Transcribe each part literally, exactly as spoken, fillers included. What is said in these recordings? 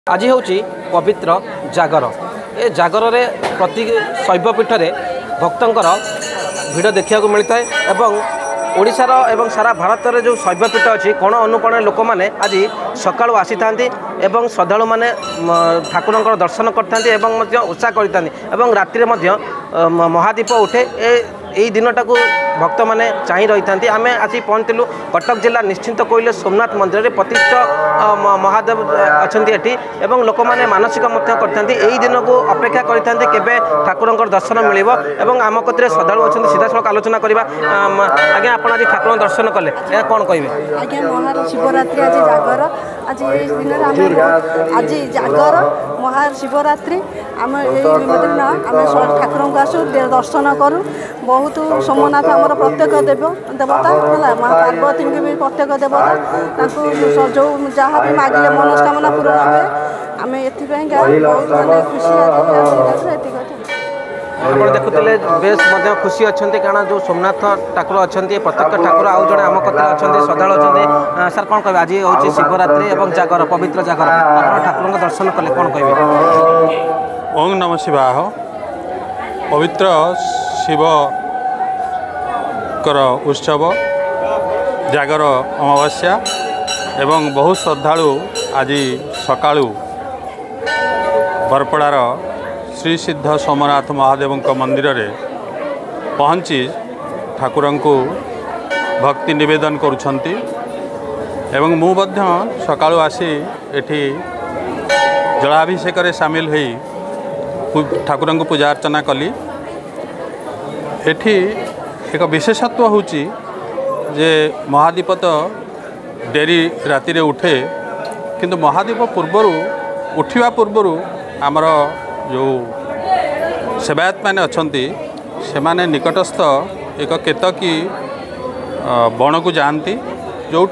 आज हूँ पवित्र जागर ए जागर में प्रति शैवपीठ में भक्तर भिड़ देखा मिलता है एवं ओडिशार एवं सारा भारत में जो शैवपीठ अच्छी कोण अनुकोण लोक मैंने आज सका आसी था श्रद्धा मैंने ठाकुर दर्शन करते उत्साह कर राति महादीप उठे यही दिन को भक्त मैंने चाह रही था आम आसी पहुँचलु कटक जिला निश्चिंत कोइले सोमनाथ मंदिर में प्रतिष्ठ महादेव अच्छा एवं लोक मैंने मानसिक यही दिन को अपेक्षा करते ठाकुर दर्शन मिल आम कतिर श्रद्धा अच्छा सीधा सड़क आलोचना करवा आज्ञा आप आज ठाकुर दर्शन कले कौन कहे आज्ञा महाशिवरात्रि आज जागर आज दिन आज जागर महाशिवरात्रि आम दिन आम ठाकुर को आसू दर्शन करूँ बहुत सोमनाथ आमर प्रत्येक देव देवता है माँ पार्वती की भी प्रत्येक देवता जो जहाँ भी मागिले मनोस्कामना पूरण हुए आम एपाई बहुत मानते खुशी आप देखुले बेस खुशी अच्छा कारण जो सोमनाथ ठाकुर अच्छा प्रत्येक ठाकुर आउ जड़े आम कथा अच्छा श्रद्धा अच्छा सर कौन कहे आज हूँ शिवरात्रि और जागर पवित्र जागर आप ठाकुर दर्शन कले कौन कहे ओम नमः शिवाय पवित्र शिव कर उत्सव जागर अमावास्या एवं बहुत श्रद्धालु आज सकाळु बरपड़ार श्री सिद्ध सोमनाथ महादेव मंदिर रे पहुँची ठाकुर को भक्ति निवेदन करुछंती एवं मु मध्य सकाळु आसी एठी जलाभिषेक रे शामिल होई ठाकुर को पूजा अर्चना कली एठी एक विशेषत्व होची जे महादीप तो डेरी राति रे उठे किंतु महादीप पूर्वर उठिवा पूर्वर आमर जो सेवायत मैंने अच्छी से माने निकटस्थ एक केतकी बण को जाती जो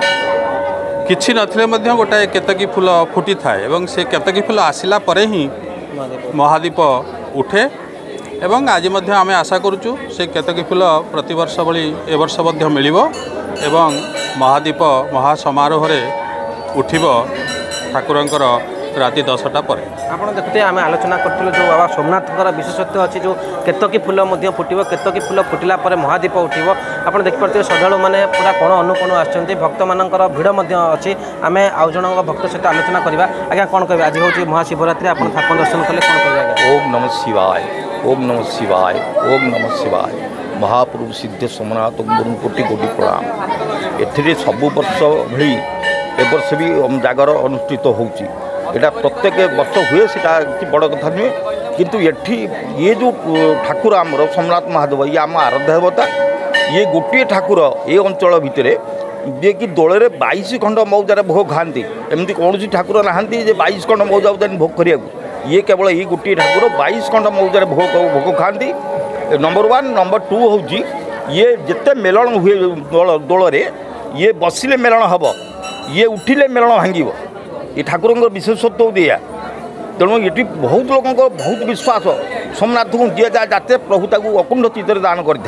किछि नथिले मध्य गोटाए केतकी फूल फुटी थाए एवं से केतकी फूल आसिला परे ही महादीप उठे एवं आज मध्य आमे आशा करुचु से केतकी फूल प्रति वर्ष भली ए वर्ष मध्य मिलिबो एवं महादीप महासमारोह रे उठिबो ठाकुरंकर राति दसटा पर आप देखते आम आलोचना करूँ जो बाबा सोमनाथ विशेषत्व अच्छी जो केतकी फूल फुटो केतकी फूल फुटिला महादीप उठो आप देखिए श्रद्धा मैंने पूरा कोण अनुकोण आसछन्ति भक्त मानकर भिड़ अच्छी आम आउ जन भक्त सहित आलोचना करवा आज्ञा कौन कहे आज हूँ महाशिवरात्रि आप ठाकुर दर्शन कले कौन कहे ओम नमः शिवाय ओम नमः शिवाय ओम नमः शिवाय महाप्रभु सिद्ध सोमनाथ कोटि कोटि प्रणाम एथिरे सबु वर्ष भली ए वर्ष भी जागर अनुष्ठित होउची एटा प्रत्येक वर्ष हुए सीटा बड़ कथा नुहे किंतु एठी ये जो ठाकुर आमर सोमनाथ महादेव ये आम आराध्य देवता ये गोटे ठाकुर ये अंचल भितर जे कि दोल बाईस खंड मौजार भोग खाती एमती कौन ठाकुर नहांती जे बाईस खंड मौजा भोग करिया ये केवल ये गोटे ठाकुर बाईस खंड मौजार भोग भोग खाती नंबर वन नंबर टू हूँ ये जिते मेलन हुए दोल दोल ये बसिले मेलन हम ये उठिले मेलन भांग ये ठाकुर विशेषत्व दिया तेणु ये बहुत लोक बहुत विश्वास सोमनाथ को दिया जाए जाते प्रभु ताकू अकुंड चित्तर दान कर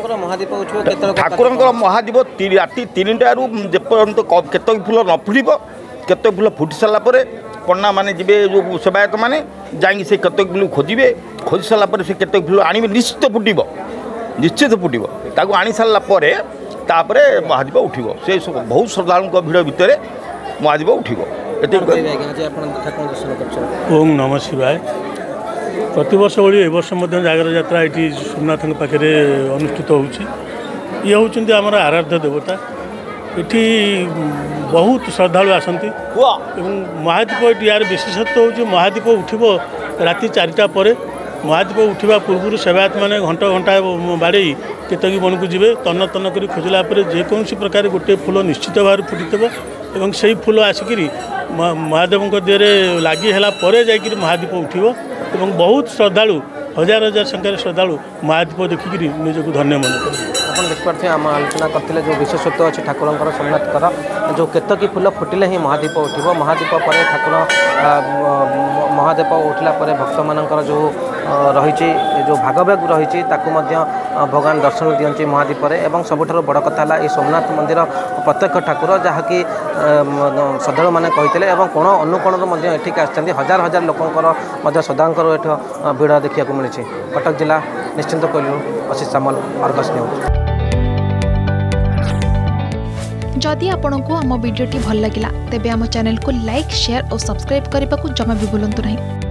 ठाकुर महादीप राति तीन टारू जेपर्यंत केतकी फूल न फुट केतकी फूल फुटी सारापर पन्ना मैंने जी जो सेवायत मैंने जाकि से केतकी फूल खोजे खोजी सारापर से केतकी फूल आने निश्चित फुटब निश्चित फुटब ताकू आनी सारापर तापर महादीप उठो से बहुत श्रद्धालुओं भिड़ भितर महादीप उठो ओम नमः शिवाय प्रति वर्ष भाई ए वर्ष जागर यात्रा ये सोमनाथ पाखे अनुष्ठित होची ये होती आमर आराध्य देवता ये बहुत श्रद्धालु आसती महादीप यार विशेषत्व हो महादीप उठो राति चारिटा पर महादीप उठा पूर्व सेवायत मैंने घंटा घंटा बाड़े केतकी बन को जी तन्न तन्न कर खोजला जेकोसी प्रकार गोटे फूल निश्चित भाव फुटी एवं से फूल आसिक महादेव देहरे लगी है जाकि महादीप उठो एवं बहुत श्रद्धालु हजार हजार संख्यार श्रद्धालु महादीप देखिक निजक धन्य मन कर। ଆପଣ ଦେଖିପାରୁଥିବେ ଆମ ଆଲୋଚନା କରିଥିଲେ ଯେଉଁ ବିଶେଷତ୍ୱ ଅଛି ଠାକୁରଙ୍କର ସୋମନାଥଙ୍କର ଯେଉଁ କେତକୀ ଫୁଲ ଫୁଟିଲେ ହିଁ ମହାଦୀପ ଉଠିବ। ମହାଦୀପ ପରେ ଠାକୁର ମହାଦୀପ ଉଠିଲା ପରେ ଭକ୍ତମାନଙ୍କର ଯେଉଁ ରହିଛି ଯେଉଁ ଭାଗଭାଗ ରହିଛି ତାକୁ ମଧ୍ୟ ଭଗବାନ ଦର୍ଶନ ଦିଅନ୍ତି ମହାଦୀପରେ। ଏବଂ ସବୁଠାରୁ ବଡ଼ କଥା ହେଲା ଏହି ସୋମନାଥ ମନ୍ଦିର ପ୍ରତ୍ୟକ୍ଷ ଠାକୁର ଯାହାକି ଶ୍ରଦ୍ଧାଳୁମାନେ କହିଥିଲେ ଏବଂ କୋଣ ଅନୁକୋଣରୁ ମଧ୍ୟ ଏଠିକି ଆସିଛନ୍ତି। ହଜାର ହଜାର ଲୋକଙ୍କର ମଧ୍ୟ ଶ୍ରଦ୍ଧାଙ୍କର ଏଠି ଭିଡ଼ ଦେଖିବାକୁ ମିଳିଛି। କଟକ ଜିଲ୍ଲା ନିଶ୍ଚିନ୍ତ କହିଲୁ ଅଶିଷ ସାମଲ, ଅର୍ଗସ୍ ନ୍ୟୁଜ୍। जदि आपंक आम भिडी भल लगा तेब आम चैनल को लाइक शेयर और सब्सक्राइब करने को जमा भी भूलु नहीं।